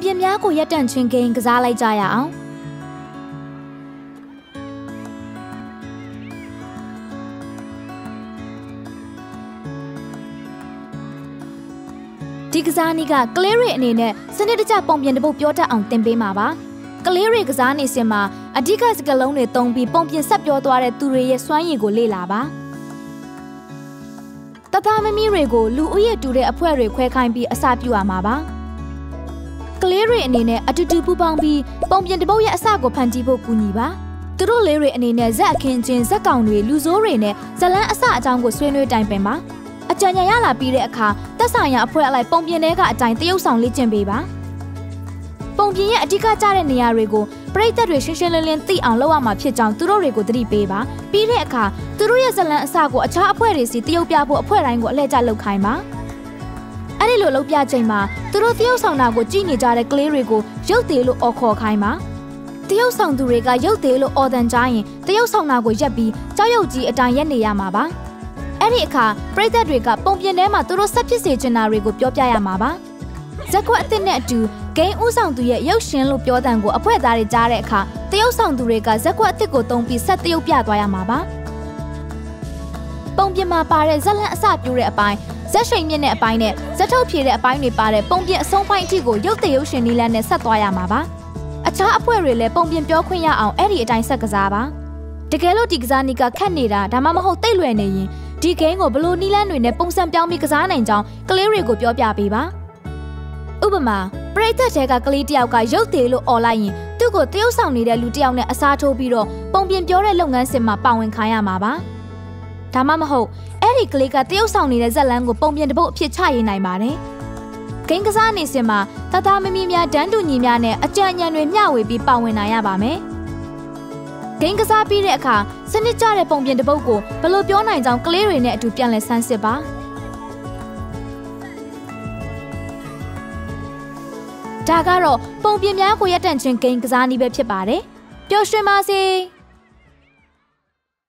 ပြင်းများကိုရပ်တန့်ချင်းကိန်းကစားလိုက်ကြရအောင်ဒီကစားနည်းကကလေးတွေအနေနဲ့စနစ်တကျပုံပြင်တစ်ပုတ်ပြောတတ်အောင်သင်ပေးမှာပါကလေးတွေကစားနေစဉ်မှာအဓိကစကားလုံးတွေသုံးပြီးပုံပြင်ဆက်ပြောသွားတဲ့သူတွေရဲ့စွမ်းရည်ကိုလေ့လာပါတသားမမီတွေကိုလူဦးရေတူတဲ့အဖွဲတွေခွဲခိုင်းပြီးအစာပြုရမှာပါကလေးတွေအနေနဲ့အတူတူပူးပေါင်းပြီးပုံပြင်တစ်ပုတ်ရဲ့အစကိုဖန်တီးဖို့ကူညီပါသူတို့လေးတွေအနေနဲ့ဇက်အခင်းချင်းဇက်ကောင်တွေလူဆိုးတွေနဲ့ဇလန်းအစအကြောင်းကိုဆွေးနွေးတိုင်ပင်ပါအကြံဉာဏ်ရလာပြီးတဲ့အခါသက်ဆိုင်ရာအဖွဲ့အလိုက်ပုံပြင်တွေကအတိုင်းတရုပ်ဆောင်လေ့ကျင့်ပေးပါပုံပြင်ရဲ့အဓိကကျတဲ့နေရာတွေကိုပရိသတ်တွေရှင်းရှင်းလင်းလင်းသိအောင်လုပ်ရမှာဖြစ်ကြောင်းသူတို့တွေကိုသတိပေးပါပြီးတဲ့အခါသူတို့ရဲ့ဇလန်းအစကိုအခြားအဖွဲ့တွေစီတရုပ်ပြဖို့အဖွဲ့တိုင်းကိုအလှည့်ကျလုပ်ခိုင်းပါအဲ့ဒီလိုလုပ်ပြချိန်မှာသူတို့တရုပ်ဆောင်တာကိုကြည့်နေကြတဲ့ကလေးတွေကိုရုပ်သေးလို့အော်ခေါ်ခိုင်းပါတရုပ်ဆောင်သူတွေကရုပ်သေးလို့အော်တန်ကြရင်တရုပ်ဆောင်တာကိုရက်ပြီးကြောက်ရွံ့ကြီးအတိုင်းရက်နေရမှာပါအဲ့ဒီအခါပရိသတ်တွေကပုံပြင်ထဲမှာသူတို့ဆက်ဖြစ်စေချင်တာတွေကိုပြောပြရမှာပါဇက်ကွက်အစ်စ်နဲ့အတူဂိမ်းဦးဆောင်သူရဲ့ရုပ်ရှင်လို့ပြောတဲ့ကိုအဖွဲ့သားတွေကြားတဲ့အခါတရုပ်ဆောင်သူတွေကဇက်ကွက်အစ်စ်ကိုသုံးပြီးဆက်တရုပ်ပြသွားရမှာပါပုံပြင်မှာပါတဲ့ဇက်လန့်အစပြိုးတဲ့အပိုင်းဇက်ရှိန်မြင့်တဲ့အပိုင်းနဲ့ဇက်ထုတ်ဖြည့်တဲ့အပိုင်းတွေပါတဲ့ပုံပြင်အဆုံးပိုင်းအထိကိုရုပ်တရုပ်ရှင်နီလန်းနဲ့ဆက်သွားရမှာပါအခြားအဖွဲ့တွေလည်းပုံပြင်ပြောခွင့်ရအောင်အဲ့ဒီအတိုင်းဆက်ကစားပါတကယ်လို့ဒီကစားနည်းကခက်နေတာဒါမှမဟုတ်တိတ်လွယ်နေရင်ဒီဂိမ်းကိုဘလို့နီလန်းတွေနဲ့ပုံစံပြောင်းပြီးကစားနိုင်ကြောင်းကလေးတွေကိုပြောပြပေးပါဥပမာပရိသတ်တဲကကလေးတယောက်ကရုပ်သေးလို့អော်လိုက်ရင်သူ့ကိုတရုပ်ဆောင်နေတဲ့လူတယောက်နဲ့အစားထိုးပြီးတော့ပုံပြင်ပြောတဲ့လုပ်ငန်းစဉ်မှာပါဝင်ခိုင်းရမှာပါဒါမှမဟုတ်အဲ့ဒီကလေးကတရုပ်ဆောင်နေတဲ့ဇက်လန်းကိုပုံပြင်တစ်ပုတ်အဖြစ်ချရေးနိုင်ပါတယ်ဂိမ်းကစားနေစဉ်မှာတသားမမီများတန်းတူညီများနဲ့အကြံဉာဏ်တွေမျှဝေပြီးပါဝင်နိုင်ရပါမယ်ဂိမ်းကစားပြီးတဲ့အခါစနစ်ကျတဲ့ပုံပြင်တစ်ပုတ်ကိုဘယ်လိုပြောနိုင်ကြောင်းကလေးတွေနဲ့အတူပြန်လည်ဆန်းစစ်ပါဒါကတော့ပုံပြင်များကိုရပ်တန့်ခြင်းဂိမ်းကစားနည်းပဲဖြစ်ပါတယ်ပျော်ရွှင်ပါစေ